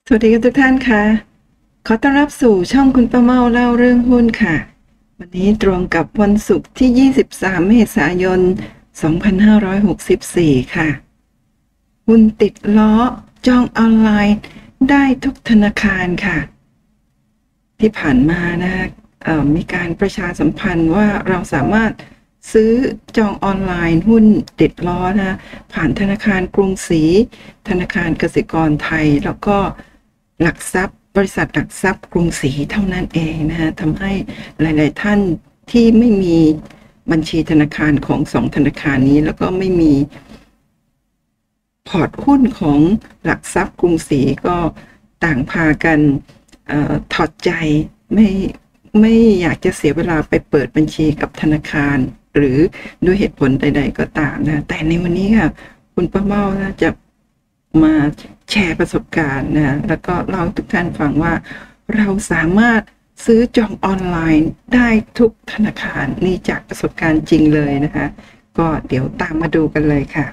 สวัสดีทุกท่านค่ะขอต้อนรับสู่ช่องคุณป้าเมาเล่าเรื่องหุ้นค่ะวันนี้ตรงกับวันศุกร์ที่ 23 เมษายน 2564 ค่ะหุ้นติดล้อจองออนไลน์ได้ทุกธนาคารค่ะที่ผ่านมานะคะมีการประชาสัมพันธ์ว่าเราสามารถซื้อจองออนไลน์หุ้นติดล้อนะผ่านธนาคารกรุงศรีธนาคารกสิกรไทยแล้วก็หลักทรัพย์บริษัทหลักทรัพย์กรุงศรีเท่านั้นเองนะทำให้หลายๆท่านที่ไม่มีบัญชีธนาคารของ2ธนาคารนี้แล้วก็ไม่มีพอร์ตหุ้นของหลักทรัพย์กรุงศรีก็ต่างพากันถอดใจไม่อยากจะเสียเวลาไปเปิดบัญชีกับธนาคารหรือด้วยเหตุผลใดๆก็ตามนะแต่ในวันนี้ค่ะคุณป้าเมานะจะมาแชร์ประสบการณ์นะแล้วก็เล่าทุกท่านฟังว่าเราสามารถซื้อจองออนไลน์ได้ทุกธนาคารนี่จากประสบการณ์จริงเลยนะคะก็เดี๋ยวตามมาดูกันเลยค่ะ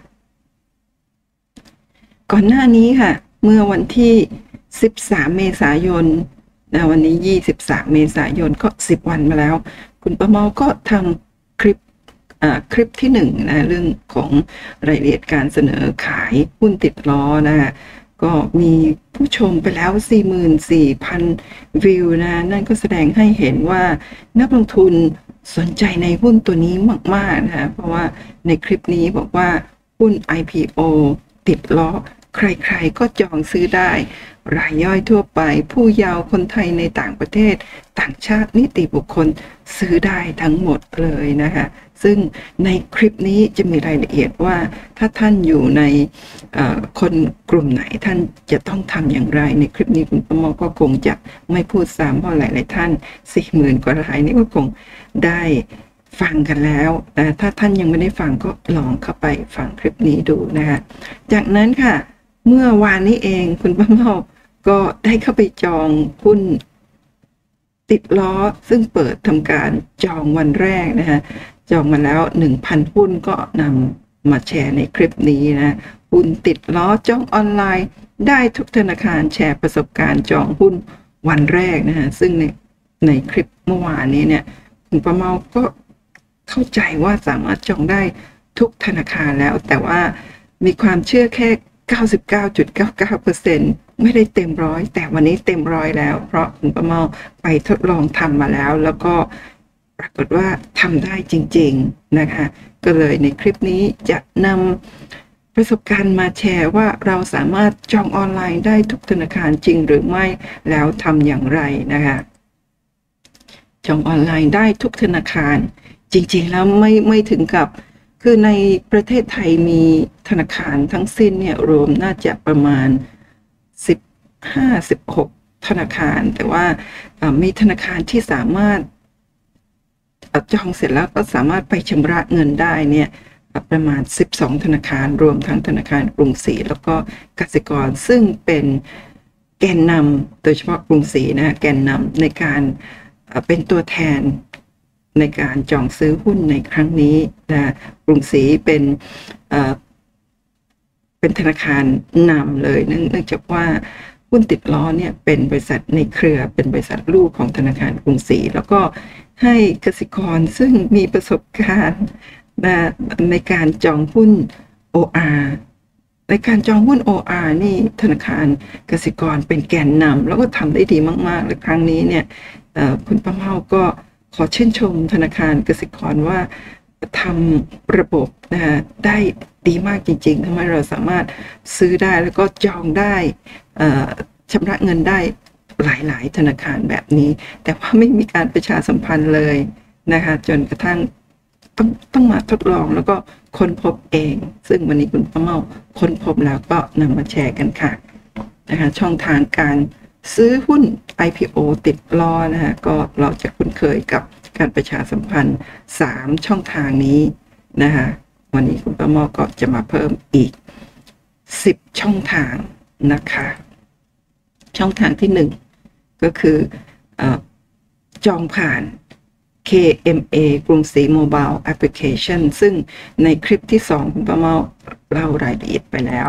ก่อนหน้านี้ค่ะเมื่อวันที่13 เมษายนวันนี้23 เมษายนก็10 วันมาแล้วคุณป้าเมาก็ทำคลิปที่1นะเรื่องของรายละเอียดการเสนอขายหุ้นติดล้อนะก็มีผู้ชมไปแล้ว 44,000 วิวนะนั่นก็แสดงให้เห็นว่านักลงทุนสนใจในหุ้นตัวนี้มากๆนะเพราะว่าในคลิปนี้บอกว่าหุ้น IPO ติดล้อใครๆก็จองซื้อได้รายย่อยทั่วไปผู้เยาว์คนไทยในต่างประเทศต่างชาตินิติบุคคลซื้อได้ทั้งหมดเลยนะคะซึ่งในคลิปนี้จะมีรายละเอียดว่าถ้าท่านอยู่ในคนกลุ่มไหนท่านจะต้องทำอย่างไรในคลิปนี้คุณประมอก็คงจะไม่พูดซ้ำเพราะหลายๆท่าน 40,000 กว่ารายนี้ก็คงได้ฟังกันแล้วแต่ถ้าท่านยังไม่ได้ฟังก็ลองเข้าไปฟังคลิปนี้ดูนะคะจากนั้นค่ะเมื่อวานนี้เองคุณป้าเมาก็ได้เข้าไปจองหุ้นติดล้อซึ่งเปิดทำการจองวันแรกนะคะจองมาแล้ว 1,000 หุ้นก็นำมาแชร์ในคลิปนี้นะหุ้นติดล้อจองออนไลน์ได้ทุกธนาคารแชร์ประสบการณ์จองหุ้นวันแรกนะฮะซึ่งในคลิปเมื่อวานนี้เนี่ยคุณป้าเมาก็เข้าใจว่าสามารถจองได้ทุกธนาคารแล้วแต่ว่ามีความเชื่อแค่ 99.99% ไม่ได้เต็มร้อยแต่วันนี้เต็มร้อยแล้วเพราะคุณป้าเมาไปทดลองทำมาแล้วแล้วก็ปรากฏว่าทำได้จริงๆนะคะก็เลยในคลิปนี้จะนำประสบการณ์มาแชร์ว่าเราสามารถจองออนไลน์ได้ทุกธนาคารจริงหรือไม่แล้วทำอย่างไรนะคะจองออนไลน์ได้ทุกธนาคารจริงๆแล้วไม่ถึงกับคือในประเทศไทยมีธนาคารทั้งสิ้นเนี่ยรวมน่าจะประมาณ15-16 ธนาคารแต่ว่ามีธนาคารที่สามารถจองเสร็จแล้วก็สามารถไปชำระเงินได้เนี่ยประมาณ12 ธนาคารรวมทั้งธนาคารกรุงศรีแล้วก็กสิกรซึ่งเป็นแกนนำโดยเฉพาะกรุงศรีนะแกนนำในการเป็นตัวแทนในการจองซื้อหุ้นในครั้งนี้นะกรุงศรีเป็นธนาคารนำเลยเนื่องจากว่าหุ้นติดล้อเนี่ยเป็นบริษัทในเครือเป็นบริษัทลูกของธนาคารกรุงศรีแล้วก็ให้กสิกรซึ่งมีประสบการณ์ในการจองหุ้น OR ในการจองหุ้น OR นี่ธนาคารกสิกรเป็นแกนนำแล้วก็ทำได้ดีมากๆและครั้งนี้เนี่ยคุณป้าเมาก็ขอชื่นชมธนาคารกสิกรว่าทำระบบได้ดีมากจริงๆทำให้เราสามารถซื้อได้แล้วก็จองได้ชำระเงินได้หลายๆธนาคารแบบนี้แต่ว่าไม่มีการประชาสัมพันธ์เลยนะคะจนกระทั่งต้องมาทดลองแล้วก็ค้นพบเองซึ่งวันนี้คุณป้าเมาค้นพบแล้วก็นำมาแชร์กันค่ะนะคะช่องทางการซื้อหุ้น IPO ติดล้อนะคะก็เราจะคุ้นเคยกับการประชาสัมพันธ์3ช่องทางนี้นะคะวันนี้คุณป้าเมาก็จะมาเพิ่มอีก10ช่องทางนะคะช่องทางที่1ก็คือจองผ่าน KMA กรุงศรีโมบายแอปพลิเคชันซึ่งในคลิปที่2คุณป้าเมาเล่ารายละเอียดไปแล้ว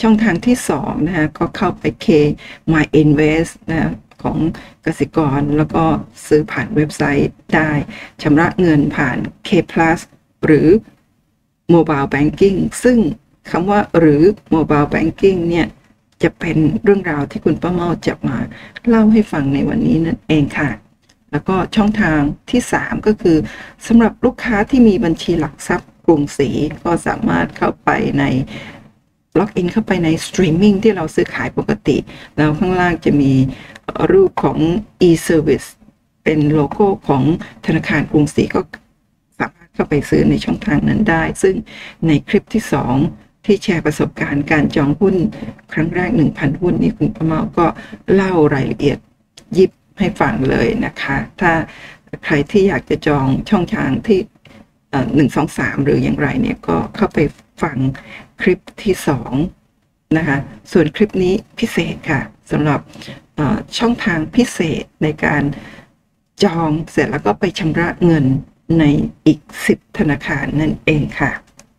ช่องทางที่2นะคะก็เข้าไป K My Invest นะของกสิกรแล้วก็ซื้อผ่านเว็บไซต์ได้ชำระเงินผ่าน K Plus หรือ Mobile Banking ซึ่งคำว่าหรือ Mobile Banking เนี่ยจะเป็นเรื่องราวที่คุณป้าเมาจะมาเล่าให้ฟังในวันนี้นั่นเองค่ะแล้วก็ช่องทางที่3ก็คือสำหรับลูกค้าที่มีบัญชีหลักทรัพย์กรุงศรีก็สามารถเข้าไปในล็อกอินเข้าไปในสตรีมมิ่งที่เราซื้อขายปกติแล้วข้างล่างจะมีรูปของ e-service เป็นโลโก้ของธนาคารกรุงศรีก็สามารถเข้าไปซื้อในช่องทางนั้นได้ซึ่งในคลิปที่2ที่แชร์ประสบการณ์การจองหุ้นครั้งแรก 1,000 หุ้นนี่คุณป้าเมาก็เล่ารายละเอียดยิบให้ฟังเลยนะคะถ้าใครที่อยากจะจองช่องทางที่1 2 3หรืออย่างไรเนี่ยก็เข้าไปฟังคลิปที่2นะคะส่วนคลิปนี้พิเศษค่ะสำหรับช่องทางพิเศษในการจองเสร็จแล้วก็ไปชำระเงินในอีก10ธนาคารนั่นเองค่ะ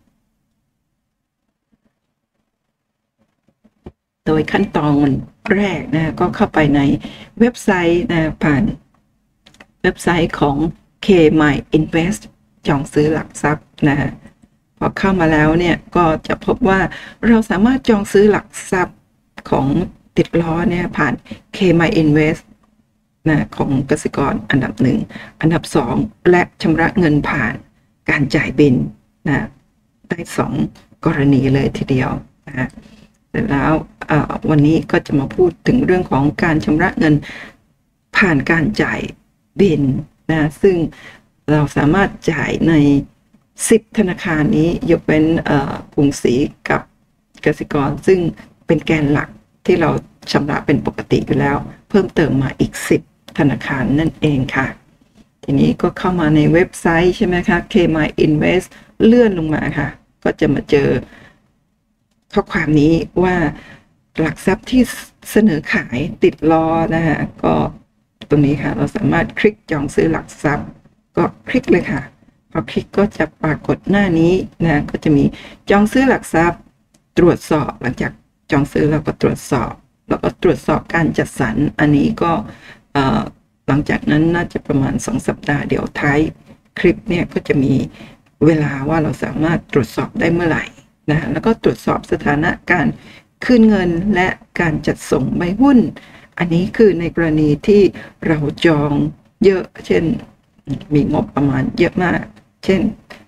โดยขั้นตอนแรกนะก็เข้าไปในเว็บไซต์นะผ่านเว็บไซต์ของ K My Invest จองซื้อหลักทรัพย์นะพอเข้ามาแล้วเนี่ยก็จะพบว่าเราสามารถจองซื้อหลักทรัพย์ของติดล้อเนี่ยผ่าน K My Invest นะของกสิกรอันดับ1อันดับ2และชำระเงินผ่านการจ่ายบินนะได้2กรณีเลยทีเดียวนะเสร็จแล้ววันนี้ก็จะมาพูดถึงเรื่องของการชำระเงินผ่านการจ่ายบินนะซึ่งเราสามารถจ่ายใน10ธนาคารนี้ยกเว้นกรุงศรีกับกสิกรซึ่งเป็นแกนหลักที่เราชำระเป็นปกติอยู่แล้วเพิ่มเติมมาอีก10ธนาคารนั่นเองค่ะทีนี้ก็เข้ามาในเว็บไซต์ใช่ไหมคะ K My Invest เลื่อนลงมาค่ะก็จะมาเจอข้อความนี้ว่าหลักทรัพย์ที่เสนอขายติดล้อนะฮะก็ตรงนี้ค่ะเราสามารถคลิกจองซื้อหลักทรัพย์ก็คลิกเลยค่ะพอคลิกก็จะปรากฏหน้านี้นะก็จะมีจองซื้อหลักทรัพย์ตรวจสอบหลังจากจองซื้อเราก็ตรวจสอบแล้วก็ตรวจสอบการจัดสรรอันนี้ก็หลังจากนั้นน่าจะประมาณ2สัปดาห์เดี๋ยวท้ายคลิปเนี่ยก็จะมีเวลาว่าเราสามารถตรวจสอบได้เมื่อไหร่นะแล้วก็ตรวจสอบสถานะการคืนเงินและการจัดส่งใบหุ้นอันนี้คือในกรณีที่เราจองเยอะเช่นมีงบประมาณเยอะมากเช่น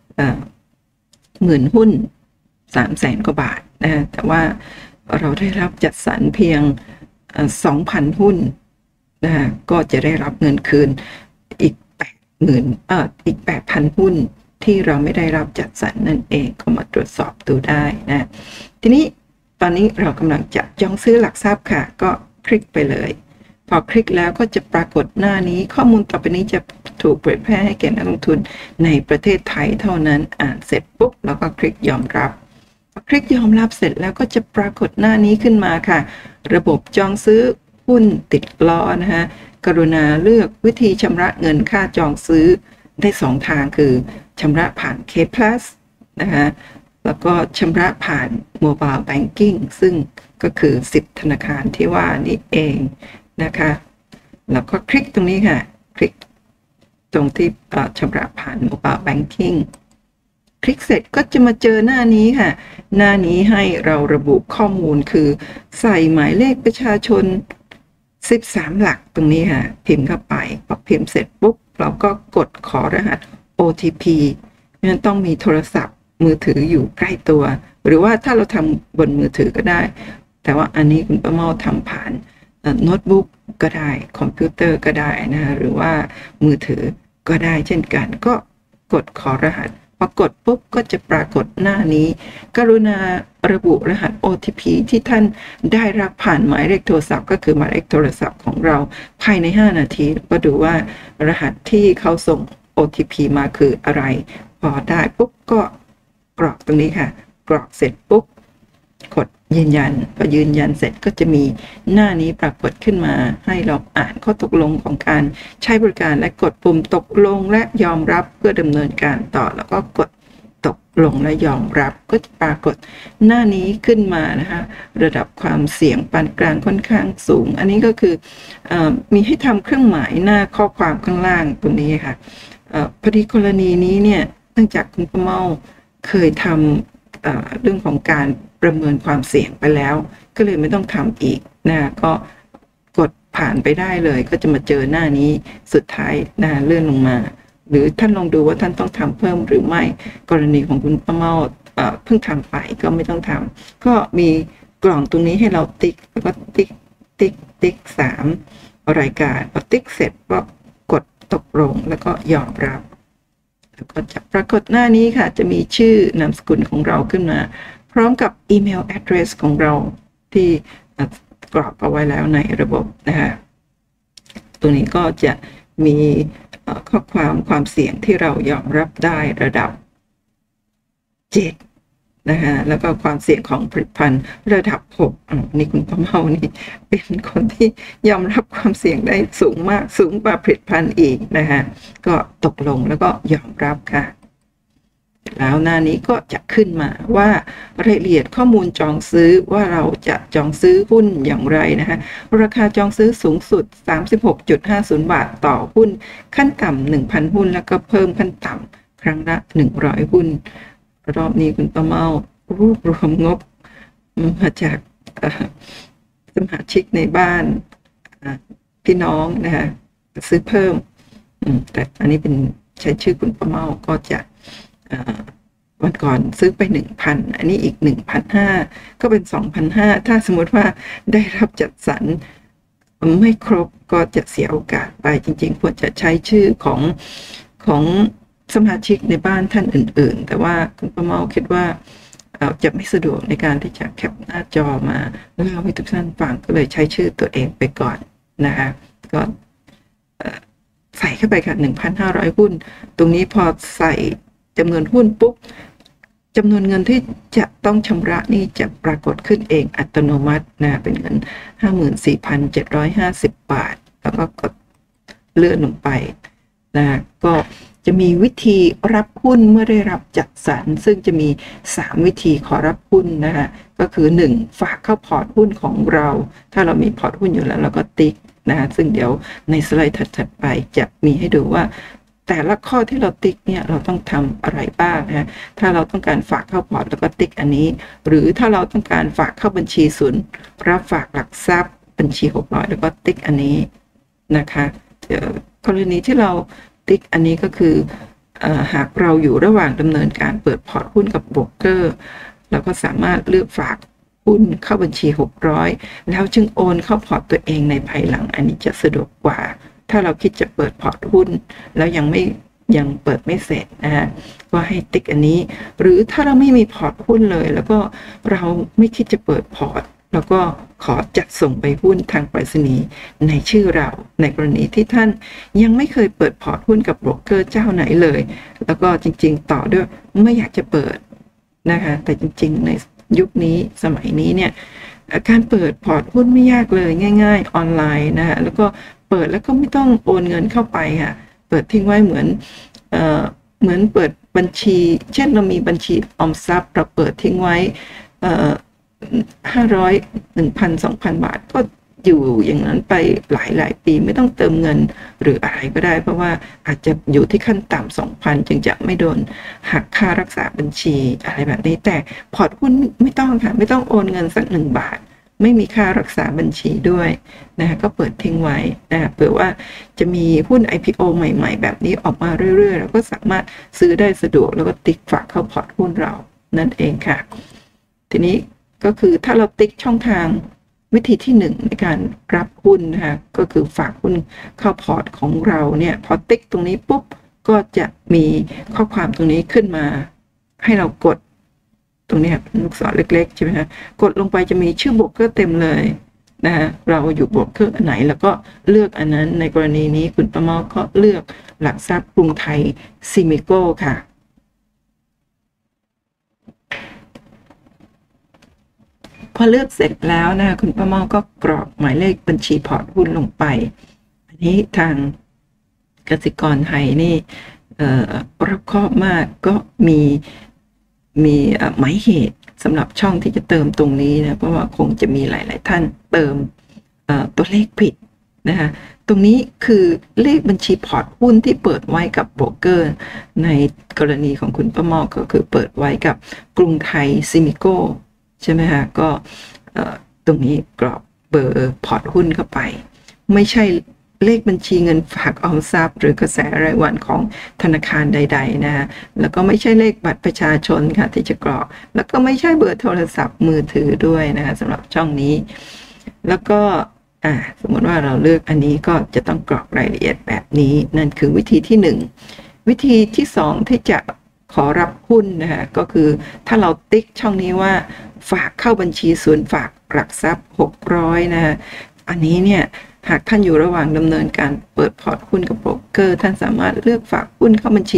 10,000 หุ้น300,000 กว่าบาทนะแต่ว่าเราได้รับจัดสรรเพียง2,000 หุ้นนะก็จะได้รับเงินคืนอีกอีก 8,000 หุ้นที่เราไม่ได้รับจัดสรรนั่นเองก็มาตรวจสอบดูได้นะทีนี้ตอนนี้เรากำลังจะจองซื้อหลักทรัพย์ค่ะก็คลิกไปเลยพอคลิกแล้วก็จะปรากฏหน้านี้ข้อมูลต่อไปนี้จะถูกเผยแพร่ให้แก่นักลงทุนในประเทศไทยเท่านั้นอ่านเสร็จปุ๊บแล้วก็คลิกยอมรับพอคลิกยอมรับเสร็จแล้วก็จะปรากฏหน้านี้ขึ้นมาค่ะระบบจองซื้อหุ้นติดล้อนะฮะกรุณาเลือกวิธีชำระเงินค่าจองซื้อได้2ทางคือชำระผ่าน K Plus นะคะแล้วก็ชำระผ่าน Mobile Banking ซึ่งก็คือ10ธนาคารที่ว่านี้เองนะคะแล้วก็คลิกตรงนี้ค่ะคลิกตรงที่ชำระผ่าน Mobile Banking คลิกเสร็จก็จะมาเจอหน้านี้ค่ะหน้านี้ให้เราระบุข้อมูลคือใส่หมายเลขประชาชน13หลักตรงนี้ค่ะพิมพ์เข้าไปพอพิมพ์เสร็จปุ๊บเราก็กดขอรหัส OTP นั้นต้องมีโทรศัพท์มือถืออยู่ใกล้ตัวหรือว่าถ้าเราทำบนมือถือก็ได้แต่ว่าอันนี้คุณป้าเมาทำผ่านโน้ตบุ๊กก็ได้คอมพิวเตอร์ก็ได้นะหรือว่ามือถือก็ได้เช่นกันก็กดขอรหัสพอกดปุ๊บก็จะปรากฏหน้านี้กรุณาระบุรหัส OTP ที่ท่านได้รับผ่านหมายเลขโทรศัพท์ก็คือหมายเลขโทรศัพท์ของเราภายใน5นาทีก็ดูว่ารหัสที่เขาส่ง OTP มาคืออะไรพอได้ปุ๊บก็กรอกตรงนี้ค่ะกรอกเสร็จปุ๊บกดยืนยันพอยืนยันเสร็จก็จะมีหน้านี้ปรากฏขึ้นมาให้เราอ่านข้อตกลงของการใช้บริการและกดปุ่มตกลงและยอมรับเพื่อดำเนินการต่อแล้วก็กดตกลงและยอมรับก็จะปรากฏหน้านี้ขึ้นมานะคะระดับความเสี่ยงปานกลางค่อนข้างสูงอันนี้ก็คือมีให้ทำเครื่องหมายหน้าข้อความข้างล่างตรงนี้ค่ะพอดีกรณีนี้เนี่ยเนื่องจากคุณป้าเมาเคยทำเรื่องของการประเมินความเสี่ยงไปแล้วก็เลยไม่ต้องทำอีกนะก็กดผ่านไปได้เลยก็จะมาเจอหน้านี้สุดท้ายนะเลื่อนลงมาหรือท่านลองดูว่าท่านต้องทำเพิ่มหรือไม่กรณีของคุณป้าเมาเพิ่งทำไปก็ไม่ต้องทำก็มีกล่องตรงนี้ให้เราติ๊กแล้วก็ติ๊ก3รายการพอติ๊กเสร็จก็กดตกลงแล้วก็ยอมรับแล้วก็จะปรากฏหน้านี้ค่ะจะมีชื่อนามสกุลของเราขึ้นมาพร้อมกับอีเมล address ของเราที่กรอกเอาไว้แล้วในระบบนะคะตรงนี้ก็จะมีข้อความเสี่ยงที่เรายอมรับได้ระดับ7นะคะแล้วก็ความเสี่ยงของผลิตภัณฑ์ระดับ6นี่คุณป้าเมานี่เป็นคนที่ยอมรับความเสี่ยงได้สูงมากสูงกว่าผลิตภัณฑ์อีกนะคะก็ตกลงแล้วก็ยอมรับค่ะแล้วหน้านี้ก็จะขึ้นมาว่ารายละเอียดข้อมูลจองซื้อว่าเราจะจองซื้อหุ้นอย่างไรนะคะราคาจองซื้อสูงสุด 36.50 บาทต่อหุ้นขั้นต่ำ 1,000 หุ้นแล้วก็เพิ่มขั้นต่ำครั้งละ100หุ้นรอบนี้คุณป้าเมารวบรวมงบมาจากสมาชิกในบ้านพี่น้องนะคะซื้อเพิ่มแต่อันนี้เป็นใช้ชื่อคุณป้าเมาก็จะวันก่อนซื้อไป 1,000 อันนี้อีก 1,500 ก็เป็น 2,500 ถ้าสมมติว่าได้รับจัดสรรไม่ครบก็จะเสียโอกาสไปจริงๆควรจะใช้ชื่อของสมาชิกในบ้านท่านอื่นๆแต่ว่าคุณป้าเมาคิดว่าจะไม่สะดวกในการที่จะแคปหน้าจอมาเล่าให้ทุกท่านฟังก็เลยใช้ชื่อตัวเองไปก่อนนะคะก็ใส่เข้าไปค่ะ 1,500 หุ้นตรงนี้พอใส่จำนวนหุ้นปุ๊บจำนวนเงินที่จะต้องชำระนี่จะปรากฏขึ้นเองอัตโนมัตินะเป็นเงิน 54,750 บาทแล้วก็กดเลื่อนลงไปนะก็จะมีวิธีรับหุ้นเมื่อได้รับจัดสรรซึ่งจะมี3วิธีขอรับหุ้นนะคะก็คือ1ฝากเข้าพอร์ตหุ้นของเราถ้าเรามีพอร์ตหุ้นอยู่แล้วเราก็ติ๊กนะซึ่งเดี๋ยวในสไลด์ถัดๆไปจะมีให้ดูว่าแต่ละข้อที่เราติ๊กเนี่ยเราต้องทำอะไรบ้างนะถ้าเราต้องการฝากเข้าพอร์ตแล้วก็ติ๊กอันนี้หรือถ้าเราต้องการฝากเข้าบัญชีศูนย์รับฝากหลักทรัพย์บัญชี600แล้วก็ติ๊กอันนี้นะคะกรณีที่เราติ๊กอันนี้ก็คือหากเราอยู่ระหว่างดำเนินการเปิดพอร์ตหุ้นกับโบรกเกอร์เราก็สามารถเลือกฝากหุ้นเข้าบัญชี600แล้วจึงโอนเข้าพอร์ตตัวเองในภายหลังอันนี้จะสะดวกกว่าถ้าเราคิดจะเปิดพอร์ตหุ้นแล้วยังเปิดไม่เสร็จนะฮะก็ให้ติ๊กอันนี้หรือถ้าเราไม่มีพอร์ตหุ้นเลยแล้วก็เราไม่คิดจะเปิดพอร์ตแล้วก็ขอจัดส่งไปหุ้นทางไปรษณีย์ในชื่อเราในกรณีที่ท่านยังไม่เคยเปิดพอร์ตหุ้นกับโบรกเกอร์เจ้าไหนเลยแล้วก็จริงๆต่อด้วยไม่อยากจะเปิดนะคะแต่จริงๆในยุคนี้สมัยนี้เนี่ยการเปิดพอร์ตหุ้นไม่ยากเลยง่ายๆออนไลน์นะฮะแล้วก็เปิดแล้วก็ไม่ต้องโอนเงินเข้าไปค่ะเปิดทิ้งไว้เหมือนเปิดบัญชีเช่นเรามีบัญชีออมทรัพย์เราเปิดทิ้งไว้500 1,000 2,000 บาทก็อยู่อย่างนั้นไปหลายปีไม่ต้องเติมเงินหรืออะไรก็ได้เพราะว่าอาจจะอยู่ที่ขั้นต่ำ 2,000 จึงจะไม่โดนหักค่ารักษาบัญชีอะไรแบบนี้แต่พอร์ตหุ้นไม่ต้องค่ะไม่ต้องโอนเงินสัก1 บาทไม่มีค่ารักษาบัญชีด้วยนะก็เปิดทิ้งไว้นะเผื่อว่าจะมีหุ้น IPO ใหม่ๆแบบนี้ออกมาเรื่อยๆเราก็สามารถซื้อได้สะดวกแล้วก็ติ๊กฝากเข้าพอร์ตหุ้นเรานั่นเองค่ะทีนี้ก็คือถ้าเราติ๊กช่องทางวิธีที่1ในการรับหุ้นนะคะก็คือฝากหุ้นเข้าพอร์ตของเราเนี่ยพอติ๊กตรงนี้ปุ๊บก็จะมีข้อความตรงนี้ขึ้นมาให้เรากดตรงนี้ลูกศรเล็กๆใช่ไหมคะกดลงไปจะมีชื่อโบรกเกอร์เต็มเลยนะฮะเราอยู่โบรกเกอร์อันไหนแล้วก็เลือกอันนั้นในกรณีนี้คุณประเมาก็เลือกหลักทรัพย์กรุงไทยซิมิโก้ค่ะพอเลือกเสร็จแล้วนะคุณประเมาก็กรอกหมายเลขบัญชีพอร์ตหุ้นลงไปอันนี้ทางกสิกรไทยนี่รอบคอบมากก็มีมีหมายเหตุสำหรับช่องที่จะเติมตรงนี้นะเพราะว่าคงจะมีหลายๆท่านเติมตัวเลขผิดนะคะตรงนี้คือเลขบัญชีพอร์ตหุ้นที่เปิดไว้กับโบรกเกอร์ในกรณีของคุณป้าหม้อก็คือเปิดไว้กับกรุงไทยซิมิโก้ใช่ไหมคะก็ตรงนี้กรอกเบอร์พอร์ตหุ้นเข้าไปไม่ใช่เลขบัญชีเงินฝากออมทรัพย์หรือกระแสรายวันของธนาคารใดๆนะแล้วก็ไม่ใช่เลขบัตรประชาชนค่ะที่จะกรอกแล้วก็ไม่ใช่เบอร์โทรศัพท์มือถือด้วยนะคะสำหรับช่องนี้แล้วก็สมมติว่าเราเลือกอันนี้ก็จะต้องกรอกรายละเอียดแบบนี้นั่นคือวิธีที่1วิธีที่2ที่จะขอรับหุ้นนะคะก็คือถ้าเราติ๊กช่องนี้ว่าฝากเข้าบัญชีศูนย์ฝากหลักทรัพย์600นะคะอันนี้เนี่ยหากท่านอยู่ระหว่างดำเนินการเปิดพอร์ตหุ้นกับโบรกเกอร์ท่านสามารถเลือกฝากหุ้นเข้าบัญชี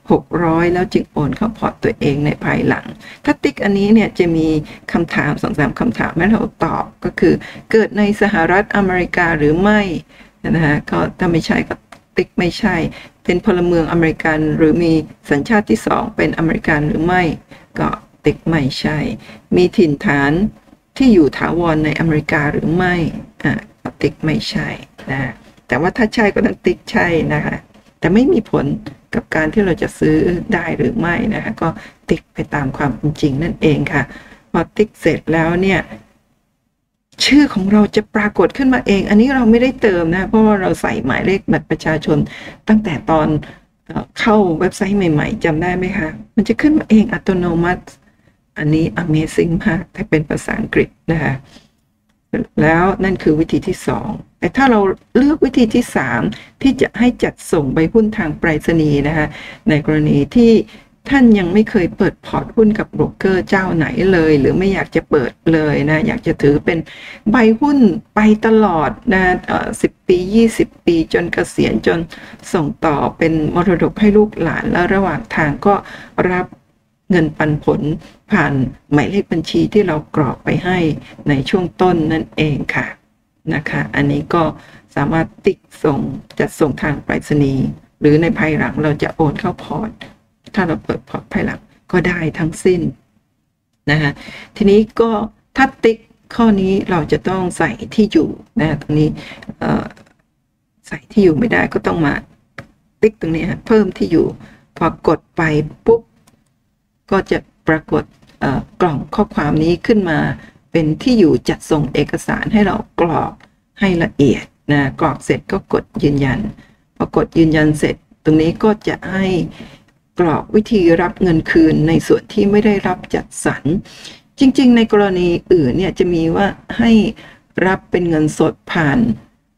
600แล้วจึงโอนเข้าพอร์ตตัวเองในภายหลังถ้าติ๊กอันนี้เนี่ยจะมีคำถาม 2-3 คำถามให้เราตอบก็คือเกิดในสหรัฐอเมริกาหรือไม่นะคะก็ถ้าไม่ใช่ก็ติ๊กไม่ใช่เป็นพลเมืองอเมริกันหรือมีสัญชาติที่2เป็นอเมริกันหรือไม่ก็ติ๊กไม่ใช่มีถิ่นฐานที่อยู่ถาวรในอเมริกาหรือไม่ก็ติ๊กไม่ใช่นะแต่ว่าถ้าใช่ก็ต้องติ๊กใช่นะคะแต่ไม่มีผลกับการที่เราจะซื้อได้หรือไม่นะคะก็ติ๊กไปตามความเป็นจริงนั่นเองค่ะพอติ๊กเสร็จแล้วเนี่ยชื่อของเราจะปรากฏขึ้นมาเองอันนี้เราไม่ได้เติมนะเพราะว่าเราใส่หมายเลขบัตรประชาชนตั้งแต่ตอนเข้าเว็บไซต์ใหม่ๆจำได้ไหมคะมันจะขึ้นมาเองอัตโนมัติอันนี้ Amazing มากแต่เป็นภาษาอังกฤษนะคะแล้วนั่นคือวิธีที่2แต่ถ้าเราเลือกวิธีที่3ที่จะให้จัดส่งใบหุ้นทางไปรษณีย์นะคะในกรณีที่ท่านยังไม่เคยเปิดพอร์ตหุ้นกับโบรกเกอร์เจ้าไหนเลยหรือไม่อยากจะเปิดเลยนะอยากจะถือเป็นใบหุ้นไปตลอดนะ10 ปี20 ปีจนเกษียณจนส่งต่อเป็นมรดกให้ลูกหลานแล้วระหว่างทางก็รับเงินปันผลผ่านหมายเลขบัญชีที่เรากรอกไปให้ในช่วงต้นนั่นเองค่ะนะคะอันนี้ก็สามารถติ๊กส่งจัดส่งทางไปรษณีย์หรือในภายหลังเราจะโอนเข้าพอร์ตถ้าเราเปิดพอร์ตภายหลังก็ได้ทั้งสิ้นนะคะทีนี้ก็ถ้าติ๊กข้อนี้เราจะต้องใส่ที่อยู่นะตรงนี้ใส่ที่อยู่ไม่ได้ก็ต้องมาติ๊กตรงนี้เพิ่มที่อยู่พอกดไปปุ๊บก็จะปรากฏกล่องข้อความนี้ขึ้นมาเป็นที่อยู่จัดส่งเอกสารให้เรากรอกให้ละเอียดนะกรอกเสร็จก็กดยืนยันพอกดยืนยันเสร็จตรงนี้ก็จะให้กรอกวิธีรับเงินคืนในส่วนที่ไม่ได้รับจัดสรรจริงๆในกรณีอื่นเนี่ยจะมีว่าให้รับเป็นเงินสดผ่าน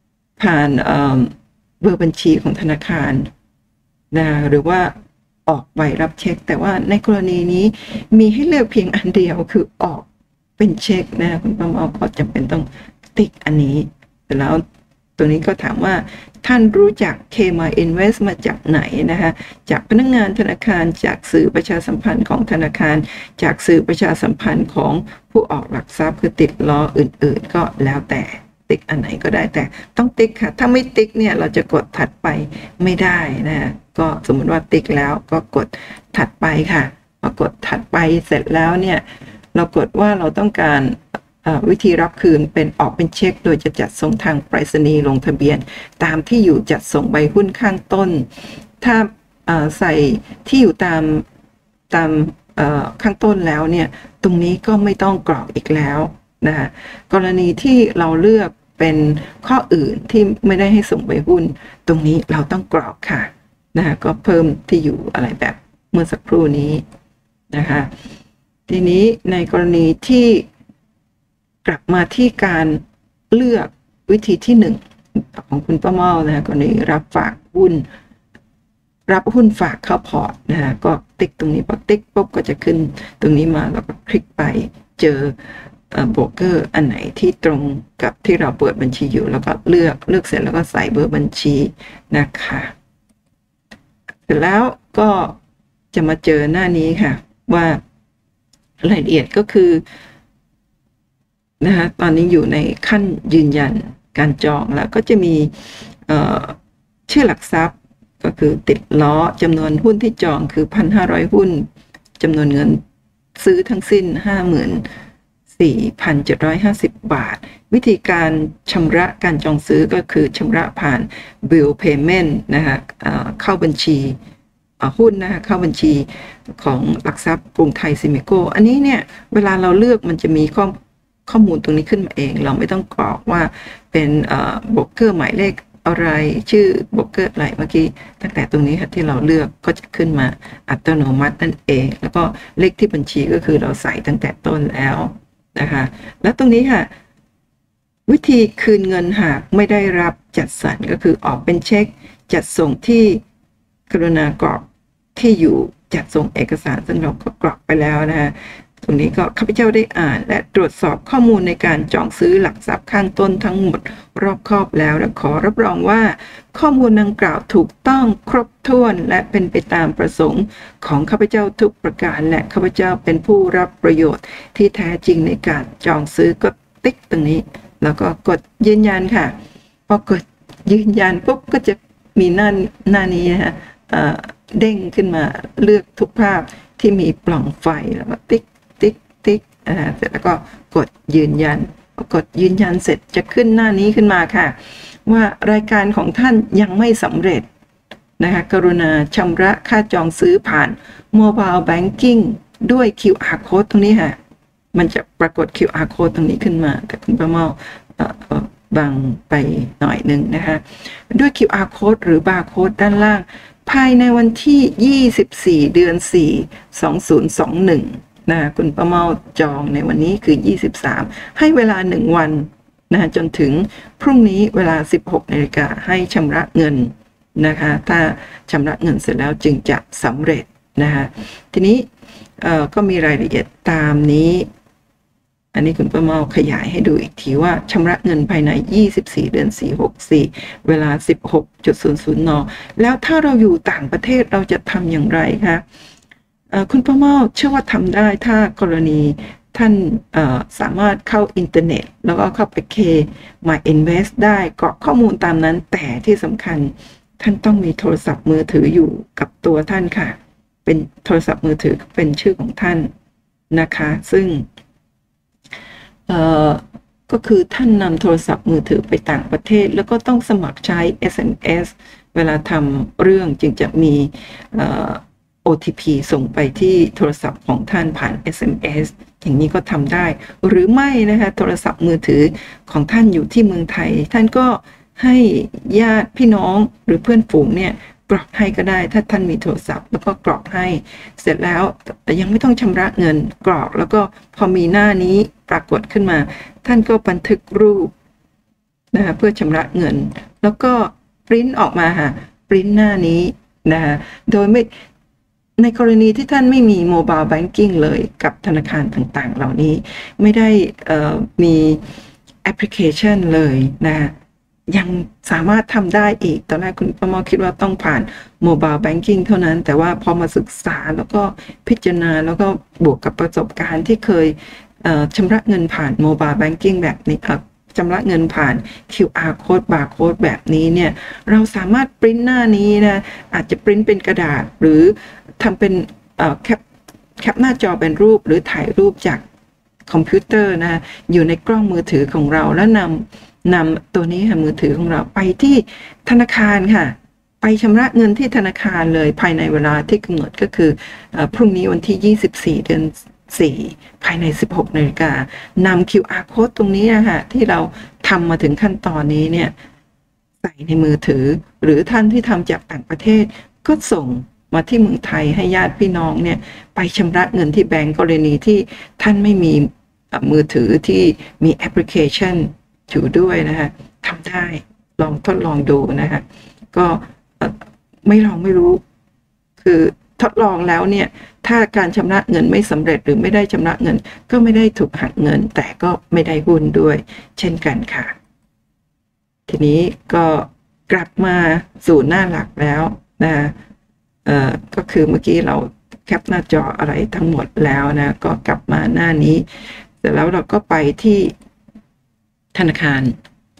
เบอร์บัญชีของธนาคารนะหรือว่าออกใบรับเช็คแต่ว่าในกรณีนี้มีให้เลือกเพียงอันเดียวคือออกเป็นเช็คนะคุณประเมาก็จำเป็นต้องติ๊กอันนี้แล้วตัวนี้ก็ถามว่าท่านรู้จัก KMA Invest มาจากไหนนะคะจากพนักงานธนาคารจากสื่อประชาสัมพันธ์ของธนาคารจากสื่อประชาสัมพันธ์ของผู้ออกหลักทรัพย์คือติดล้ออื่นๆก็แล้วแต่ติ๊กอันไหนก็ได้แต่ต้องติ๊กค่ะถ้าไม่ติ๊กเนี่ยเราจะกดถัดไปไม่ได้นะก็สมมติว่าติ๊กแล้วก็กดถัดไปค่ะพอกดถัดไปเสร็จแล้วเนี่ยเรากดว่าเราต้องการวิธีรับคืนเป็นออกเป็นเช็คโดยจะจัดส่งทางไปรษณีย์ลงทะเบียนตามที่อยู่จัดส่งใบหุ้นข้างต้นถ้าใส่ที่อยู่ตามข้างต้นแล้วเนี่ยตรงนี้ก็ไม่ต้องกรอกอีกแล้วนะคะกรณีที่เราเลือกเป็นข้ออื่นที่ไม่ได้ให้ส่งใบหุ้นตรงนี้เราต้องกรอกค่ะนะคะก็เพิ่มที่อยู่อะไรแบบเมื่อสักครู่นี้นะคะทีนี้ในกรณีที่กลับมาที่การเลือกวิธีที่1ของคุณป้าเมานะคะกรณีรับฝากหุ้นรับหุ้นฝากเข้าพอร์ตนะคะก็ติ๊กตรงนี้พอติ๊กปุ๊บก็จะขึ้นตรงนี้มาแล้วก็คลิกไปเจอโบรกเกอร์อันไหนที่ตรงกับที่เราเปิดบัญชีอยู่แล้วก็เลือกเสร็จแล้วก็ใส่เบอร์บัญชีนะคะเสร็จแล้วก็จะมาเจอหน้านี้ค่ะว่ารายละเอียดก็คือนะคะตอนนี้อยู่ในขั้นยืนยันการจองแล้วก็จะมีชื่อหลักทรัพย์ก็คือติดล้อจำนวนหุ้นที่จองคือ 1,500 หุ้นจำนวนเงินซื้อทั้งสิ้น 54,750 บาทวิธีการชำระการจองซื้อก็คือชำระผ่าน bill payment นะคะเข้าบัญชีหุ้นนะคะเข้าบัญชีของหลักทรัพย์กรุงไทยซิมิโกอันนี้เนี่ยเวลาเราเลือกมันจะมีข้อมูลตรงนี้ขึ้นมาเองเราไม่ต้องกรอกว่าเป็นโบรกเกอร์หมายเลขอะไรชื่อโบรกเกอร์อะไรเมื่อกี้ตั้งแต่ตรงนี้ค่ะที่เราเลือกก็จะขึ้นมาอัตโนมัตินั่นเองแล้วก็เลขที่บัญชีก็คือเราใส่ตั้งแต่ต้นแล้วนะคะแล้วตรงนี้ค่ะวิธีคืนเงินหากไม่ได้รับจัดสรรก็คือออกเป็นเช็คจัดส่งที่กรุณากรอกที่อยู่จัดส่งเอกสารซึ่งเราก็กรอกไปแล้วนะคะตรงนี้ก็ข้าพเจ้าได้อ่านและตรวจสอบข้อมูลในการจองซื้อหลักทรัพย์ข้างต้นทั้งหมดรอบคอบแล้วและขอรับรองว่าข้อมูลดังกล่าวถูกต้องครบถ้วนและเป็นไปตามประสงค์ของข้าพเจ้าทุกประการและข้าพเจ้าเป็นผู้รับประโยชน์ที่แท้จริงในการจองซื้อก็ติ๊กตรงนี้แล้วก็กดยืนยันค่ะพอกดยืนยันปุ๊บก็จะมีหน้านี้นะคะเด้งขึ้นมาเลือกทุกภาพที่มีปล่องไฟแล้วก็ติ๊กเสร็จแล้วก็กดยืนยันพอกดยืนยันเสร็จจะขึ้นหน้านี้ขึ้นมาค่ะว่ารายการของท่านยังไม่สำเร็จนะคะกรุณาชำระค่าจองซื้อผ่าน Mobile Banking ด้วย QR Code ตรงนี้ค่ะมันจะปรากฏ QR Code ตรงนี้ขึ้นมาแต่คุณประเมาบังไปหน่อยหนึ่งนะคะด้วย QR Code หรือ Barcode ด้านล่างภายในวันที่24 เดือน 4 2021นะคุณประเมาจองในวันนี้คือ23ให้เวลา1วันนะจนถึงพรุ่งนี้เวลา 16 นาฬิกาให้ชำระเงินนะคะถ้าชำระเงินเสร็จแล้วจึงจะสำเร็จนะคะทีนี้ก็มีรายละเอียดตามนี้อันนี้คุณประเมาขยายให้ดูอีกทีว่าชำระเงินภายใน24 เดือน 4 64เวลา 16.00 น.แล้วถ้าเราอยู่ต่างประเทศเราจะทำอย่างไรคะคุณประเมาเชื่อว่าทำได้ถ้ากรณีท่านสามารถเข้าอินเทอร์เน็ตแล้วก็เข้าไปMy Invest ได้กรอกข้อมูลตามนั้นแต่ที่สำคัญท่านต้องมีโทรศัพท์มือถืออยู่กับตัวท่านค่ะเป็นโทรศัพท์มือถือเป็นชื่อของท่านนะคะซึ่งก็คือท่านนำโทรศัพท์มือถือไปต่างประเทศแล้วก็ต้องสมัครใช้ SMS เวลาทำเรื่องจึงจะมีOTP ส่งไปที่โทรศัพท์ของท่านผ่าน SMS อย่างนี้ก็ทำได้หรือไม่นะคะโทรศัพท์มือถือของท่านอยู่ที่เมืองไทยท่านก็ให้ญาติพี่น้องหรือเพื่อนฝูงเนี่ยกรอกให้ก็ได้ถ้าท่านมีโทรศัพท์แล้วก็กรอกให้เสร็จแล้วแต่ยังไม่ต้องชำระเงินกรอกแล้วก็พอมีหน้านี้ปรากฏขึ้นมาท่านก็บันทึกรูปนะคะเพื่อชำระเงินแล้วก็ปริ้นออกมาค่ะปริ้นหน้านี้นะคะโดยไม่ในกรณีที่ท่านไม่มี Mobile Banking เลยกับธนาคารต่างๆเหล่านี้ไม่ได้มีแอปพลิเคชันเลยนะยังสามารถทำได้อีกตอนแรกคุณประเมาคิดว่าต้องผ่าน Mobile Banking เท่านั้นแต่ว่าพอมาศึกษาแล้วก็พิจารณาแล้วก็บวกกับประสบการณ์ที่เคยชำระเงินผ่าน Mobile Banking แบบนี้ชำระเงินผ่าน QR Code Barcode แบบนี้เนี่ยเราสามารถปริ้นหน้านี้นะอาจจะปริ้นเป็นกระดาษหรือทำเป็นแคปหน้าจอเป็นรูปหรือถ่ายรูปจากคอมพิวเตอร์นะอยู่ในกล้องมือถือของเราแล้วนำตัวนี้ค่ะมือถือของเราไปที่ธนาคารค่ะไปชำระเงินที่ธนาคารเลยภายในเวลาที่กำหนดก็คือพรุ่งนี้วันที่24 เดือน 4ภายใน 16 นาฬิกานำ QR Code ตรงนี้นะคะที่เราทำมาถึงขั้นตอนนี้เนี่ยใส่ในมือถือหรือท่านที่ทำจากต่างประเทศก็ส่งมาที่เมืองไทยให้ญาติพี่น้องเนี่ยไปชำระเงินที่แบงก์กรณีที่ท่านไม่มีมือถือที่มีแอปพลิเคชันอยู่ด้วยนะคะทำได้ลองทดลองดูนะคะก็ไม่ลองไม่รู้คือทดลองแล้วเนี่ยถ้าการชำระเงินไม่สำเร็จหรือไม่ได้ชำระเงินก็ไม่ได้ถูกหักเงินแต่ก็ไม่ได้หุ้นด้วยเช่นกันค่ะทีนี้ก็กลับมาสู่หน้าหลักแล้วนะก็คือเมื่อกี้เราแคปหน้าจออะไรทั้งหมดแล้วนะก็กลับมาหน้านี้เสร็จแล้วเราก็ไปที่ธนาคาร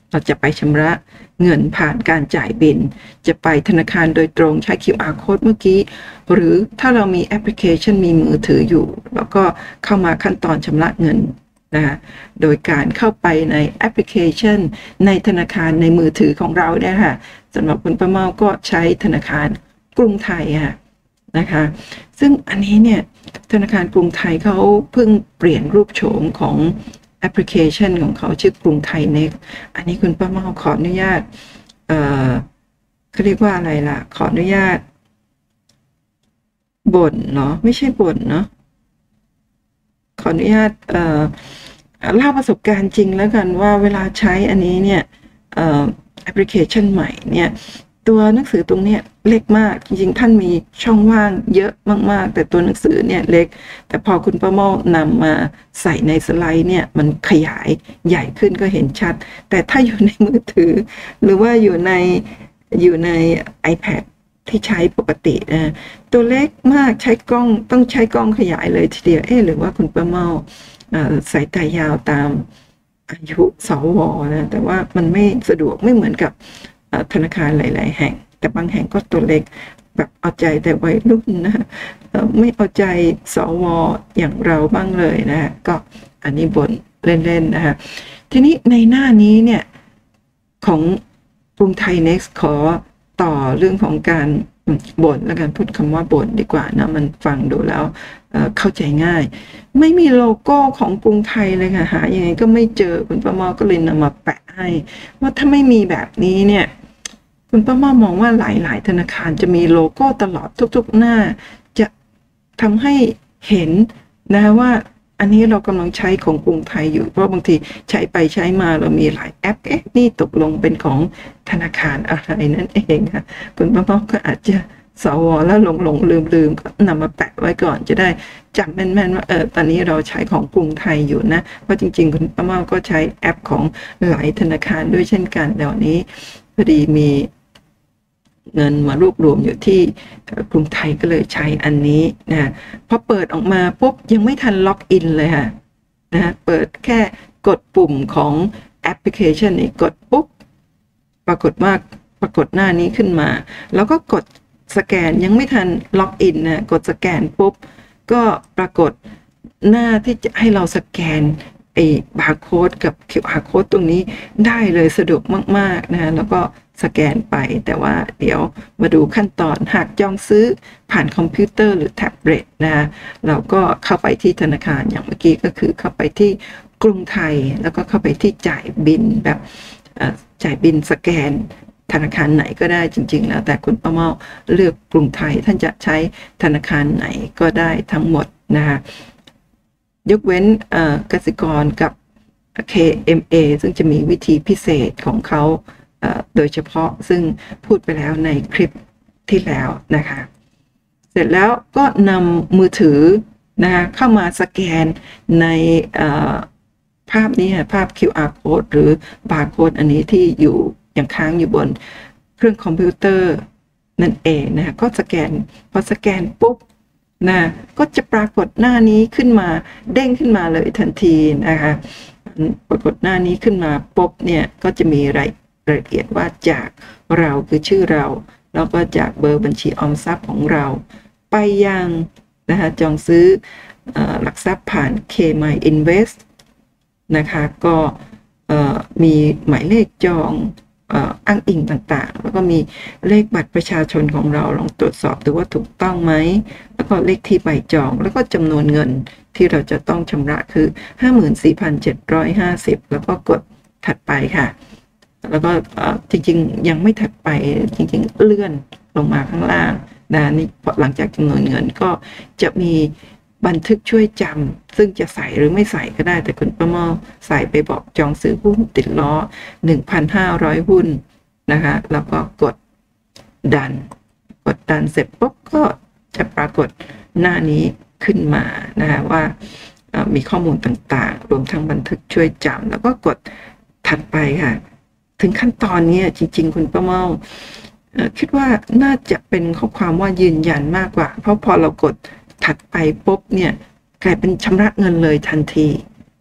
เราจะไปชำระเงินผ่านการจ่ายบิลจะไปธนาคารโดยตรงใช้ QR code เมื่อกี้หรือถ้าเรามีแอปพลิเคชันมีมือถืออยู่แล้วก็เข้ามาขั้นตอนชำระเงินนะคะโดยการเข้าไปในแอปพลิเคชันในธนาคารในมือถือของเราเนี่ยค่ะสำหรับคุณป้าเมาก็ใช้ธนาคารกรุงไทยค่ะนะคะซึ่งอันนี้เนี่ยธนาคารกรุงไทยเขาเพิ่งเปลี่ยนรูปโฉมของแอปพลิเคชันของเขาชื่อกรุงไทย Next อันนี้คุณป้าเมาขออนุญาตเขาเรียกว่าอะไรล่ะขออนุญาตบ่นเนาะไม่ใช่บ่นเนาะขออนุญาตเล่าประสบการณ์จริงแล้วกันว่าเวลาใช้อันนี้เนี่ยแอปพลิเคชันใหม่เนี่ยตัวหนังสือตรงเนี้ยเล็กมากจริงๆท่านมีช่องว่างเยอะมากๆแต่ตัวหนังสือเนี่ยเล็กแต่พอคุณป้าเมานำมาใส่ในสไลด์เนี่ยมันขยายใหญ่ขึ้นก็เห็นชัดแต่ถ้าอยู่ในมือถือหรือว่าอยู่ใน iPad ที่ใช้ปกตินะตัวเล็กมากใช้กล้องต้องใช้กล้องขยายเลยทีเดียวหรือว่าคุณป้าเมาสายตายาวตามอายุสวนะแต่ว่ามันไม่สะดวกไม่เหมือนกับธนาคารหลายๆแห่งแต่บางแห่งก็ตัวเล็กแบบเอาใจแต่วัยรุ่นนะไม่เอาใจสวอย่างเราบ้างเลยนะก็อันนี้บ่นเล่นๆนะคะทีนี้ในหน้านี้เนี่ยของกรุงไทย Next ขอต่อเรื่องของการบ่นแล้วกันพูดคำว่าบ่นดีกว่านะมันฟังดูแล้วเข้าใจง่ายไม่มีโลโก้ของกรุงไทยเลยค่ะหายังไงก็ไม่เจอคุณป้าเมาก็เลยนำมาแปะให้ว่าถ้าไม่มีแบบนี้เนี่ยคุณป้าเมามองว่าหลายๆธนาคารจะมีโลโก้ตลอดทุกๆหน้าจะทำให้เห็นนะว่าอันนี้เรากำลังใช้ของกรุงไทยอยู่เพราะบางทีใช้ไปใช้มาเรามีหลายแอปนี่ตกลงเป็นของธนาคารอะไรนั่นเองค่ะคุณป้าเมาก็อาจจะสวแล้วหลงลืมก็นำมาแปะไว้ก่อนจะได้จำแม่นๆว่าตอนนี้เราใช้ของกรุงไทยอยู่นะเพราะจริงๆคุณป้าเมาก็ใช้แอปของหลายธนาคารด้วยเช่นกันแต่วันนี้พอดีมีเงินมารวบรวมอยู่ที่กรุงไทยก็เลยใช้อันนี้นะพอเปิดออกมาปุ๊บยังไม่ทันล็อกอินเลยค่ะนะเปิดแค่กดปุ่มของแอปพลิเคชันนี้กดปุ๊บปรากฏหน้านี้ขึ้นมาแล้วก็กดสแกนยังไม่ทันล็อกอินนะกดสแกนปุ๊บก็ปรากฏหน้าที่จะให้เราสแกนบาร์โค้ดกับ QR โค้ดตรงนี้ได้เลยสะดวกมากๆนะแล้วก็สแกนไปแต่ว่าเดี๋ยวมาดูขั้นตอนหากจองซื้อผ่านคอมพิวเตอร์หรือแท็บเล็ตนะเราก็เข้าไปที่ธนาคารอย่างเมื่อกี้ก็คือเข้าไปที่กรุงไทยแล้วก็เข้าไปที่จ่ายบิลแบบจ่ายบิลสแกนธนาคารไหนก็ได้จริงๆแล้วแต่คุณป้าเมาเลือกกรุงไทยท่านจะใช้ธนาคารไหนก็ได้ทั้งหมดนะคะยกเว้นกสิกรกับ KMA ซึ่งจะมีวิธีพิเศษของเขาโดยเฉพาะซึ่งพูดไปแล้วในคลิปที่แล้วนะคะเสร็จแล้วก็นำมือถือนะคะเข้ามาสแกนในภาพนี้ภาพ QR code หรือบาร์โค้ดอันนี้ที่อยู่อย่างค้างอยู่บนเครื่องคอมพิวเตอร์นั่นเองนะคะก็สแกนพอสแกนปุ๊บนะก็จะปรากฏหน้านี้ขึ้นมาเด้งขึ้นมาเลยทันทีนะคะปรากฏหน้านี้ขึ้นมาปุ๊บเนี่ยก็จะมีรายละเอียดว่าจากเราคือชื่อเราแล้วก็จากเบอร์บัญชีออมทรัพย์ของเราไปยังนะคะจองซื้อหลักทรัพย์ผ่าน KMY Invest นะคะก็มีหมายเลขจองอ้างอิงต่างๆแล้วก็มีเลขบัตรประชาชนของเราลองตรวจสอบดูว่าถูกต้องไหมแล้วก็เลขที่ใบจองแล้วก็จำนวนเงินที่เราจะต้องชำระคือ 54,750 แล้วก็กดถัดไปค่ะแล้วก็จริงๆยังไม่ถัดไปจริงๆเลื่อนลงมาข้างล่างนะนี่หลังจากจำนวนเงินก็จะมีบันทึกช่วยจำซึ่งจะใส่หรือไม่ใส่ก็ได้แต่คุณป้าเมาใส่ไปบอกจองซื้อหุ้นติดล้อ 1,500 หุ้นนะคะแล้วก็กดดันเสร็จปุ๊บก็จะปรากฏหน้านี้ขึ้นมานะคะว่ามีข้อมูลต่างๆรวมทั้งบันทึกช่วยจำแล้วก็กดถัดไปค่ะถึงขั้นตอนนี้จริงๆคุณป้าเมาคิดว่าน่าจะเป็นข้อความว่ายืนยันมากกว่าเพราะพอเรากดถัดไปปุ๊บเนี่ยกลายเป็นชำระเงินเลยทันที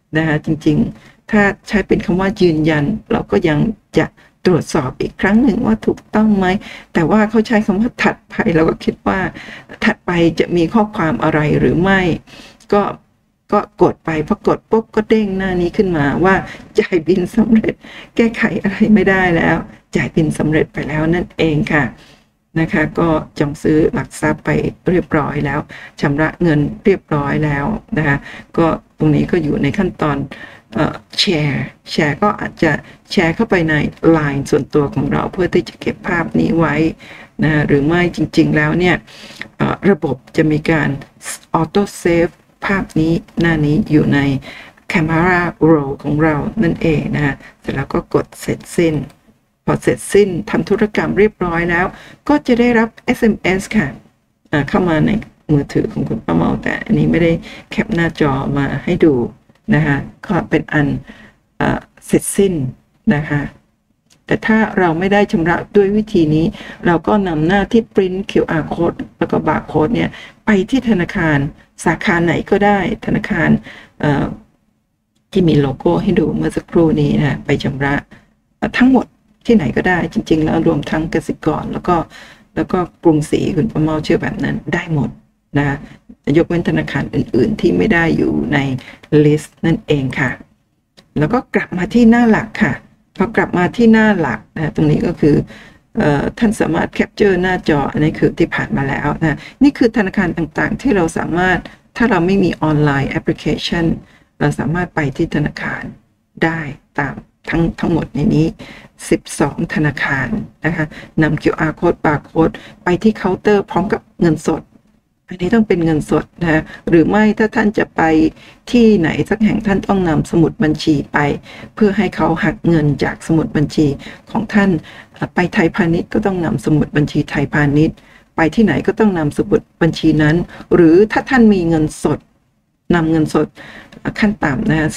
นะคะจริงๆถ้าใช้เป็นคำว่ายืนยันเราก็ยังจะตรวจสอบอีกครั้งหนึ่งว่าถูกต้องไหมแต่ว่าเขาใช้คำว่าถัดไปเราก็คิดว่าถัดไปจะมีข้อความอะไรหรือไม่ก็กดไปพอกดปุ๊บก็เด้งหน้านี้ขึ้นมาว่าจ่ายบินสำเร็จแก้ไขอะไรไม่ได้แล้วจ่ายบินสำเร็จไปแล้วนั่นเองค่ะนะคะก็จองซื้อหลักทรัพย์ไปเรียบร้อยแล้วชำระเงินเรียบร้อยแล้วนะคะก็ตรงนี้ก็อยู่ในขั้นตอนแชร์ก็อาจจะแชร์เข้าไปใน LINE ส่วนตัวของเราเพื่อที่จะเก็บภาพนี้ไว้นะหรือไม่จริงๆแล้วเนี่ยระบบจะมีการออโต้เซฟภาพนี้หน้านี้อยู่ใน Camera Roll ของเรานั่นเองนะเสร็จแล้วก็กดเสร็จสิ้นพอเสร็จสิ้นทำธุรกรรมเรียบร้อยแล้วก็จะได้รับ SMS ค่ะเข้ามาในมือถือของคุณป้าเมาแต่อันนี้ไม่ได้แคปหน้าจอมาให้ดูนะคะก็เป็นอันเสร็จสิ้นนะคะแต่ถ้าเราไม่ได้ชำระด้วยวิธีนี้เราก็นำหน้าที่ print QR code แล้วก็ barcode เนี่ยไปที่ธนาคารสาขาไหนก็ได้ธนาคารที่มีโลโก้ให้ดูเมื่อสักครู่นี้นะไปชำระทั้งหมดที่ไหนก็ได้จริงๆแล้วรวมทั้งกสิกรแล้วก็กรุงศรีคุณป้าเมาเชื่อแบบนั้นได้หมดนะยกเว้นธนาคารอื่นๆที่ไม่ได้อยู่ในลิสต์นั่นเองค่ะแล้วก็กลับมาที่หน้าหลักค่ะพอกลับมาที่หน้าหลักนะตรงนี้ก็คือท่านสามารถแคปเจอร์หน้าจออันนี้คือที่ผ่านมาแล้วนะนี่คือธนาคารต่างๆที่เราสามารถถ้าเราไม่มีออนไลน์แอปพลิเคชันเราสามารถไปที่ธนาคารได้ตามทั้งหมดในนี้12ธนาคารนะคะนำ QR code barcode ไปที่เคาน์เตอร์พร้อมกับเงินสดอันนี้ต้องเป็นเงินสดนะหรือไม่ถ้าท่านจะไปที่ไหนสักแห่งท่านต้องนำสมุดบัญชีไปเพื่อให้เขาหักเงินจากสมุดบัญชีของท่านไปไทยพาณิชย์ก็ต้องนำสมุดบัญชีไทยพาณิชย์ไปที่ไหนก็ต้องนำสมุดบัญชีนั้นหรือถ้าท่านมีเงินสดนำเงินสดขั้นต่ำนะ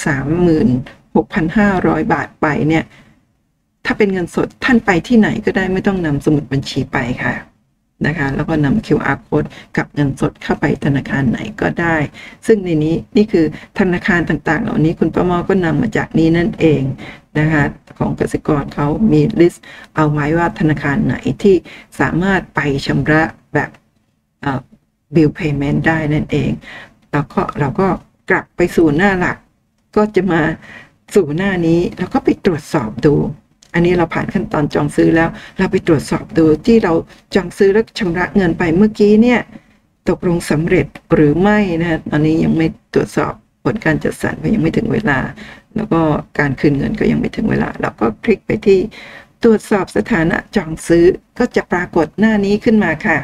36,500 บาทไปเนี่ยถ้าเป็นเงินสดท่านไปที่ไหนก็ได้ไม่ต้องนำสมุดบัญชีไปค่ะนะคะแล้วก็นำ QR code กับเงินสดเข้าไปธนาคารไหนก็ได้ซึ่งในนี้นี่คือธนาคารต่างๆเหล่านี้คุณป้าเมาก็นำมาจากนี้นั่นเองนะคะของกสิกรเขามีลิสต์เอาไว้ว่าธนาคารไหนที่สามารถไปชำระแบบbill payment ได้นั่นเองแล้วก็เราก็กลับไปสู่หน้าหลักก็จะมาสู่หน้านี้แล้วก็ไปตรวจสอบดูอันนี้เราผ่านขั้นตอนจองซื้อแล้วเราไปตรวจสอบดูที่เราจองซื้อแล้วชำระเงินไปเมื่อกี้เนี่ยตกลงสำเร็จหรือไม่นะตอนนี้ยังไม่ตรวจสอบผลการจัดสรรเพราะยังไม่ถึงเวลาแล้วก็การคืนเงินก็ยังไม่ถึงเวลาเราก็คลิกไปที่ตรวจสอบสถานะจองซื้อก็จะปรากฏหน้านี้ขึ้นมาค่ะ